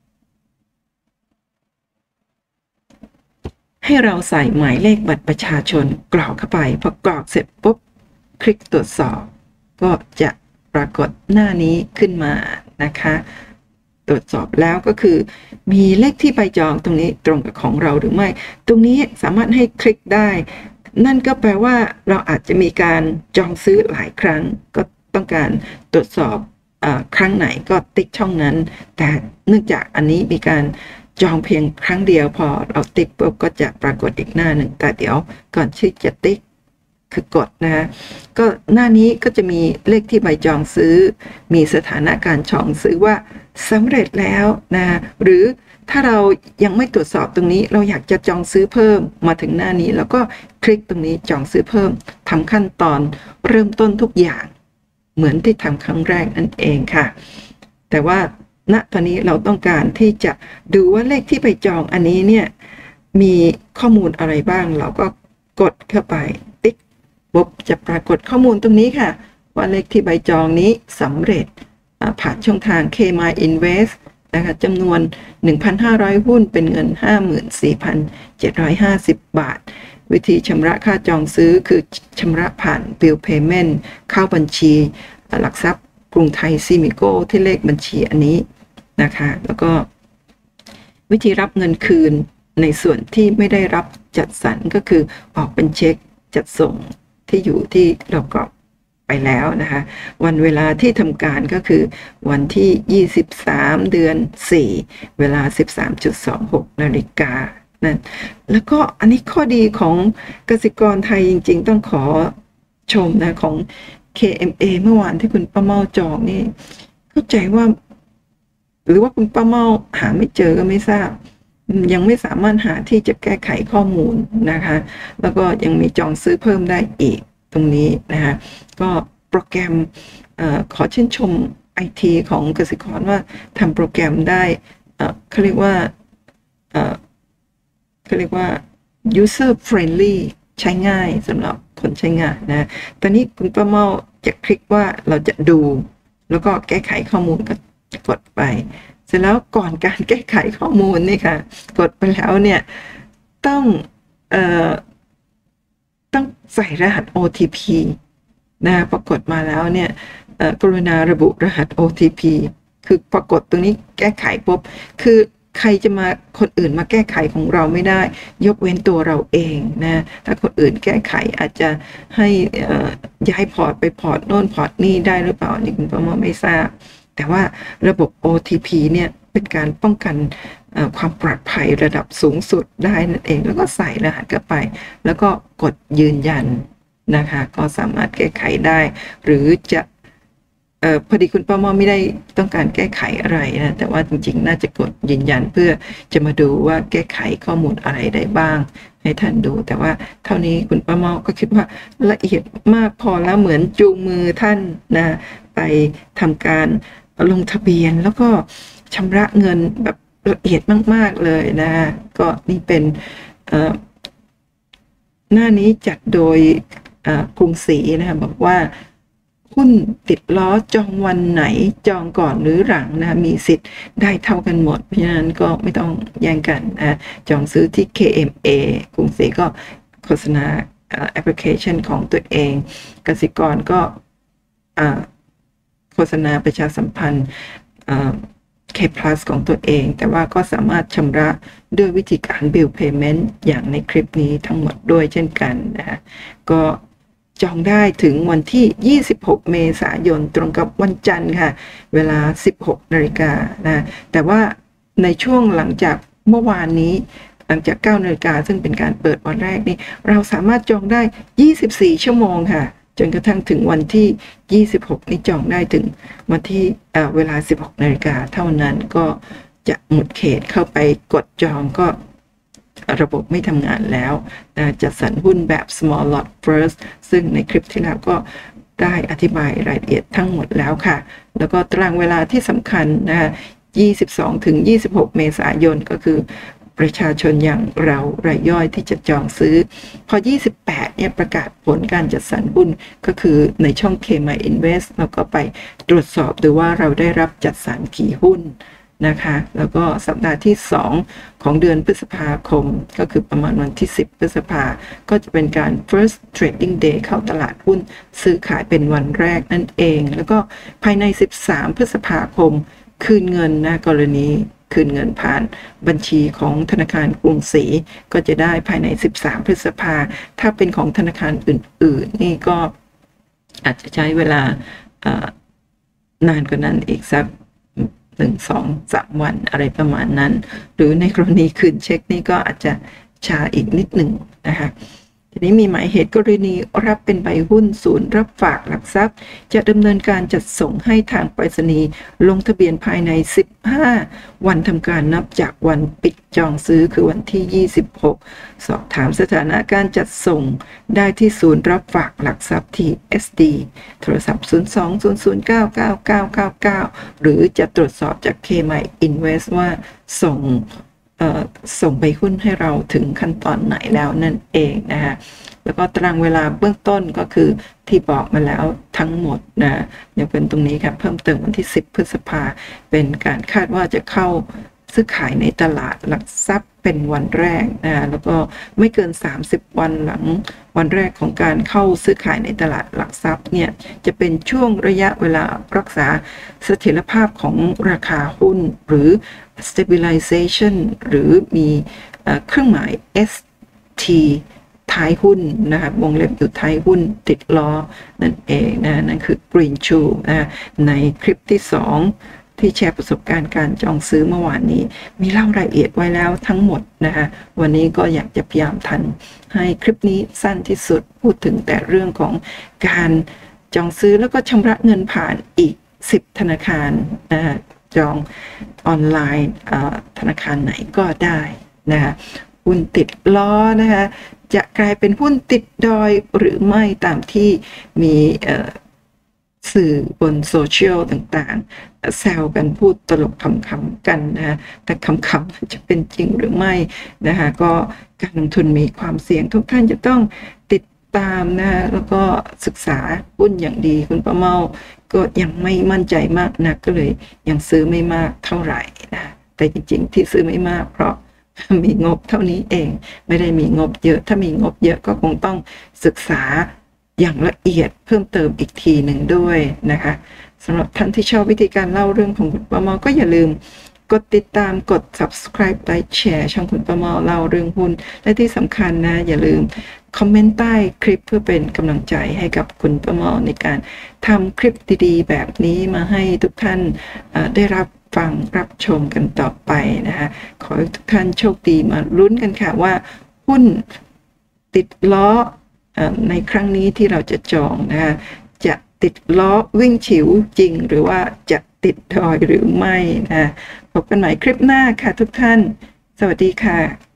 ให้เราใส่หมายเลขบัตรประชาชนกรอกเข้าไปพอกรอกเสร็จปุ๊บคลิกตรวจสอบก็จะปรากฏหน้านี้ขึ้นมานะคะตรวจสอบแล้วก็คือมีเลขที่ใบจองตรงนี้ตรงกับของเราหรือไม่ตรงนี้สามารถให้คลิกได้นั่นก็แปลว่าเราอาจจะมีการจองซื้อหลายครั้งก็ต้องการตรวจสอบครั้งไหนก็ติ๊กช่องนั้นแต่เนื่องจากอันนี้มีการจองเพียงครั้งเดียวพอเราติ๊กปุ๊บก็จะปรากฏอีกหน้าหนึ่งแต่เดี๋ยวก่อนที่จะติ๊กคือกดนะก็หน้านี้ก็จะมีเลขที่ใบจองซื้อมีสถานะการจองซื้อว่าสำเร็จแล้วนะหรือถ้าเรายังไม่ตรวจสอบตรงนี้เราอยากจะจองซื้อเพิ่มมาถึงหน้านี้แล้วก็คลิกตรงนี้จองซื้อเพิ่มทำขั้นตอนเริ่มต้นทุกอย่างเหมือนที่ทำครั้งแรกนั่นเองค่ะแต่ว่าณตอนนี้เราต้องการที่จะดูว่าเลขที่ใบจองอันนี้เนี่ยมีข้อมูลอะไรบ้างเราก็กดเข้าไปติ๊กปุ๊บจะปรากฏข้อมูลตรงนี้ค่ะว่าเลขที่ใบจองนี้สำเร็จผ่านช่องทาง KMY Invest นะคะจำนวน 1,500 หุ้นเป็นเงิน 54,750 บาทวิธีชำระค่าจองซื้อคือชำระผ่าน Bill Payment เข้าบัญชีหลักทรัพย์กรุงไทยซีมิโก้ที่เลขบัญชีอันนี้นะคะแล้วก็วิธีรับเงินคืนในส่วนที่ไม่ได้รับจัดสรรก็คือออกเป็นเช็คจัดส่งที่อยู่ที่เรากรอกไปแล้วนะคะวันเวลาที่ทำการก็คือวันที่23เดือน4เวลา 13.26 นาฬิกานะแล้วก็อันนี้ข้อดีของกสิกรไทยจริงๆต้องขอชมนะของ KMA เมื่อวานที่คุณป้าเมาจองนี่เข้าใจว่าหรือว่าคุณป้าเมาหาไม่เจอก็ไม่ทราบยังไม่สามารถหาที่จะแก้ไขข้อมูลนะคะแล้วก็ยังมีจองซื้อเพิ่มได้อีกตรงนี้นะคะก็โปรแกรมขอชื่นชม IT ของกสิกรว่าทำโปรแกรมได้เขาเรียกว่าuser friendly ใช้ง่ายสำหรับคนใช้งานนะตอนนี้คุณป้าเมาจะคลิกว่าเราจะดูแล้วก็แก้ไขข้อมูลก็กดไปเสร็จแล้วก่อนการแก้ไขข้อมูลนี่ค่ะกดไปแล้วเนี่ยต้องใส่รหัส OTP นะปรากฏมาแล้วเนี่ยกรุณาระบุรหัส OTP คือปรากฏตรงนี้แก้ไขปุ๊บคือใครจะมาคนอื่นมาแก้ไขของเราไม่ได้ยกเว้นตัวเราเองนะถ้าคนอื่นแก้ไขอาจจะให้ย้ายพอร์ตไปพอร์ตโน่นพอร์ตนี่ได้หรือเปล่านี่คุณพ่อไม่ทราบแต่ว่าระบบ OTP เนี่ยเป็นการป้องกันความปลอดภัยระดับสูงสุดได้นั่นเองแล้วก็ใส่รหัสเข้าไปแล้วก็กดยืนยันนะคะก็สามารถแก้ไขได้หรือจะพอดีคุณป้าม่อไม่ได้ต้องการแก้ไขอะไรนะแต่ว่าจริงๆน่าจะกดยืนยันเพื่อจะมาดูว่าแก้ไขข้อมูลอะไรได้บ้างให้ท่านดูแต่ว่าเท่านี้คุณป้าม่อก็คิดว่าละเอียดมากพอแล้วเหมือนจูงมือท่านนะไปทำการลงทะเบียนแล้วก็ชำระเงินแบบละเอียดมากๆเลยนะก็นี่เป็นหน้านี้จัดโดยกรุงศรีนะคะบอกว่าหุ้นติดล้อจองวันไหนจองก่อนหรือหลังนะมีสิทธิ์ได้เท่ากันหมดเพราะฉะนั้นก็ไม่ต้องแย่งกันนะจองซื้อที่ KMA กรุงศรีก็โฆษณาแอปพลิเคชันของตัวเองกสิกรก็โฆษณาประชาสัมพันธ์K Plus ของตัวเองแต่ว่าก็สามารถชำระด้วยวิธีการ Bill Payment อย่างในคลิปนี้ทั้งหมดด้วยเช่นกันนะก็จองได้ถึงวันที่26เมษายนตรงกับวันจันทร์ค่ะเวลา 16 นาฬิกานะแต่ว่าในช่วงหลังจากเมื่อวานนี้หลังจาก 9 นาฬิกาซึ่งเป็นการเปิดวันแรกนี้เราสามารถจองได้24 ชั่วโมงค่ะจนกระทั่งถึงวันที่26นี้จองได้ถึงวันที่เวลา 16 นาฬิกาเท่านั้นก็จะหมดเขตเข้าไปกดจองก็ระบบไม่ทำงานแล้วจัดสรรหุ้นแบบ small lot first ซึ่งในคลิปที่แล้วก็ได้อธิบายรายละเอียดทั้งหมดแล้วค่ะแล้วก็ตารางเวลาที่สำคัญนะคะ22 ถึง 26 เมษายนก็คือประชาชนอย่างเรารายย่อยที่จะจองซื้อพอ28เนี่ยประกาศผลการจัดสรรหุ้นก็คือในช่อง KMY Invest เราก็ไปตรวจสอบดูว่าเราได้รับจัดสรรกี่หุ้นนะคะแล้วก็สัปดาห์ที่2ของเดือนพฤษภาคมก็คือประมาณวันที่10พฤษภาก็จะเป็นการ first trading day เข้าตลาดหุ้นซื้อขายเป็นวันแรกนั่นเองแล้วก็ภายใน13พฤษภาคมคืนเงินนะกรณีคืนเงินผ่านบัญชีของธนาคารกรุงศรีก็จะได้ภายใน13พฤษภาถ้าเป็นของธนาคารอื่นๆนี่ก็อาจจะใช้เวลานานกว่านั้นอีกสัก1-2-3 วันอะไรประมาณนั้นหรือในกรณีคืนเช็คนี่ก็อาจจะช้าอีกนิดหนึ่งนะคะทีนี้มีหมายเหตุกรณีรับเป็นใบหุ้นศูนย์รับฝากหลักทรัพย์จะดำเนินการจัดส่งให้ทางไปรษณีย์ลงทะเบียนภายใน15วันทำการนับจากวันปิดจองซื้อคือวันที่26สอบถามสถานะการจัดส่งได้ที่ศูนย์รับฝากหลักทรัพย์ที่ SD โทรศัพท์02-009-9999หรือจะตรวจสอบจาก KMY Invest ว่าส่งใบหุ้นให้เราถึงขั้นตอนไหนแล้วนั่นเองนะคะแล้วก็ตารางเวลาเบื้องต้นก็คือที่บอกมาแล้วทั้งหมดนะยังเป็นตรงนี้ครับเพิ่มเติมวันที่10พฤษภาเป็นการคาดว่าจะเข้าซื้อขายในตลาดหลักทรัพย์เป็นวันแรกนะแล้วก็ไม่เกิน30วันหลังวันแรกของการเข้าซื้อขายในตลาดหลักทรัพย์เนี่ยจะเป็นช่วงระยะเวลารักษาเสถียรภาพของราคาหุ้นหรือ stabilization หรือมีเครื่องหมาย ST ท้ายหุ้นนะคะวงเล็บอยู่ท้ายหุ้นติดล้อนั่นเองนะนั่นคือ green shoe นะในคลิปที่2 ที่แชร์ประสบการณ์การจองซื้อเมื่อวานนี้มีเล่ารายละเอียดไว้แล้วทั้งหมดนะคะวันนี้ก็อยากจะพยายามทันให้คลิปนี้สั้นที่สุดพูดถึงแต่เรื่องของการจองซื้อแล้วก็ชำระเงินผ่านอีก10ธนาคารนะคะจองออนไลน์ธนาคารไหนก็ได้นะคะหุ้นติดล้อนะคะจะกลายเป็นหุ้นติดดอยหรือไม่ตามที่มีสื่อบนโซเชียลต่างๆแซวกันพูดตลกขำๆกันนะแต่ขำๆจะเป็นจริงหรือไม่นะคะก็การลงทุนมีความเสี่ยงทุกท่านจะต้องติดตามนะแล้วก็ศึกษาหุ้นอย่างดีคุณประเมาก็ยังไม่มั่นใจมากนักก็เลยยังซื้อไม่มากเท่าไหร่นะแต่จริงๆที่ซื้อไม่มากเพราะมีงบเท่านี้เองไม่ได้มีงบเยอะถ้ามีงบเยอะก็คงต้องศึกษาอย่างละเอียดเพิ่มเติมอีกทีหนึ่งด้วยนะคะสำหรับท่านที่ชอบวิธีการเล่าเรื่องของคุณประเมาก็อย่าลืมกดติดตามกด subscribe ไลค์แชร์ช่องคุณประเมาเล่าเรื่องหุ้นและที่สำคัญนะอย่าลืมคอมเมนต์ใต้คลิปเพื่อเป็นกำลังใจให้กับคุณประเมาในการทำคลิปดีๆแบบนี้มาให้ทุกท่านได้รับฟังรับชมกันต่อไปนะคะขอให้ทุกท่านโชคดีมาลุ้นกันค่ะว่าหุ้นติดล้อในครั้งนี้ที่เราจะจองนะคะจะติดล้อวิ่งฉิวจริงหรือว่าจะติดดอยหรือไม่นะพบกันใหม่คลิปหน้าค่ะทุกท่านสวัสดีค่ะ